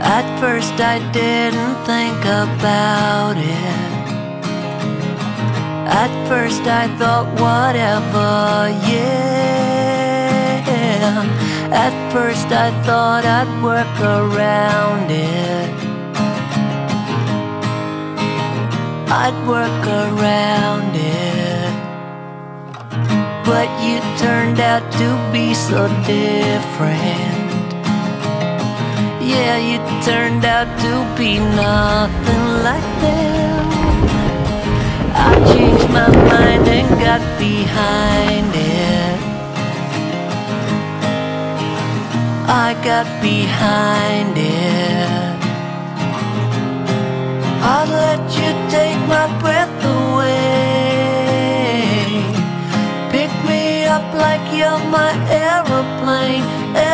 At first I didn't think about it. At first I thought whatever, yeah. At first I thought I'd work around it. I'd work around it. But you turned out to be so different. Yeah, you turned out to be nothing like them. I changed my mind and got behind it. I got behind it. I'd let you take my breath away. Pick me up like you're my aeroplane.